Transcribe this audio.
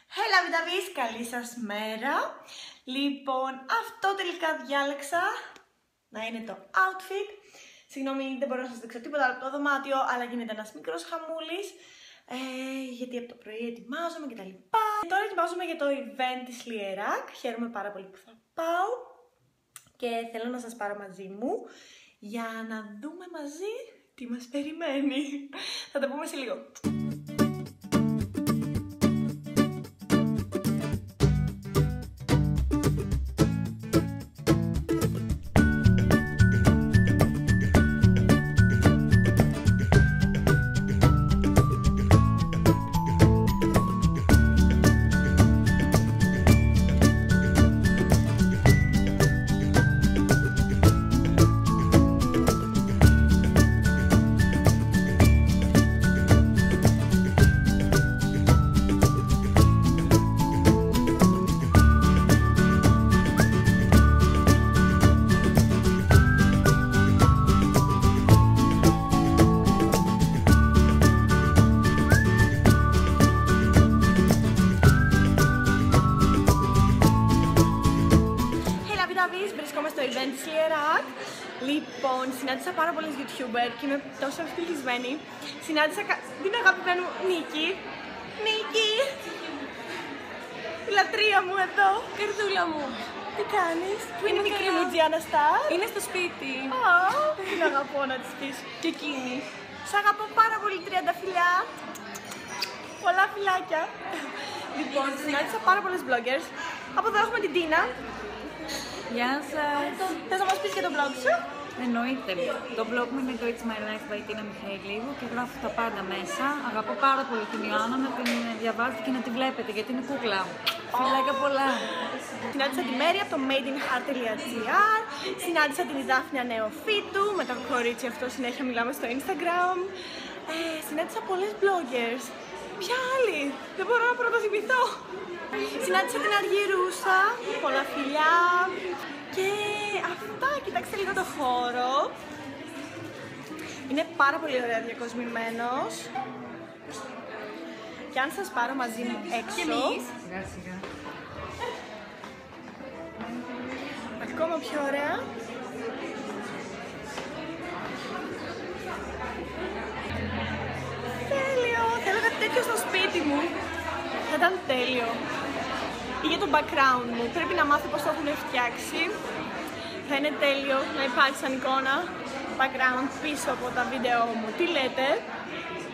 Hello Βιταβής, καλή σας μέρα. Λοιπόν, αυτό τελικά διάλεξα να είναι το outfit. Συγγνώμη, δεν μπορώ να σας δείξω τίποτα από το δωμάτιο, αλλά γίνεται ένας μικρός χαμούλης, γιατί από το πρωί ετοιμάζομαι κτλ. Τώρα ετοιμάζομαι για το event της Lierac. Χαίρομαι πάρα πολύ που θα πάω και θέλω να σας πάρω μαζί μου για να δούμε μαζί τι μας περιμένει. Θα τα πούμε σε λίγο. Βρισκόμαστε στο event της Lierac. Λοιπόν, συνάντησα πάρα πολλές YouTuber και είμαι τόσο ευτυχισμένη. Συνάντησα την αγαπημένη μου Νίκη. Νίκη! Η λατρεία μου εδώ. Καρδούλα μου. Τι κάνεις? Πού είναι η μικρή μου Τζιάννα Σταρ? Είναι στο σπίτι. Την αγαπώ να της πεις. Και εκείνη. Σ' αγαπώ πάρα πολύ, 30 φιλιά. Πολλά φιλάκια. Λοιπόν, συνάντησα πάρα πολλές vloggers. Από εδώ έχουμε την Τίνα. Γεια σας. Θες να μας πεις και το vlog σου? Εννοείται. Το vlog μου είναι το It's My Life by Tina Michailidou και γράφω τα πάντα μέσα. Αγαπώ πάρα πολύ την Ιωάννα, να την διαβάζετε και να τη βλέπετε γιατί είναι κούκλα. Φιλάκια πολλά. Συνάντησα τη Μέρη από το madeinheart.gr. Συνάντησα την Δάφνια Νεοφύτου με το κορίτσι αυτό, συνέχεια μιλάμε στο Instagram. Συνάντησα πολλές bloggers. Ποια άλλη? Δεν μπορώ να πρωτοθυμηθώ. Συνάντησα την Αργυρούσα, πολλά φιλιά. Και αυτά, κοιτάξτε λίγο το χώρο. Είναι πάρα πολύ ωραία διακοσμημένος. Και αν σας πάρω μαζί μου έξω, Και εμείς. Σιγά σιγά. ακόμα πιο ωραία. Τέλειο! Θέλω κάτι τέτοιο στο σπίτι μου. Θα ήταν τέλειο. Ή για το background μου. Πρέπει να μάθω πώς το έχουν φτιάξει. Θα είναι τέλειο να υπάρχει σαν εικόνα background πίσω από τα βίντεο μου. Τι λέτε?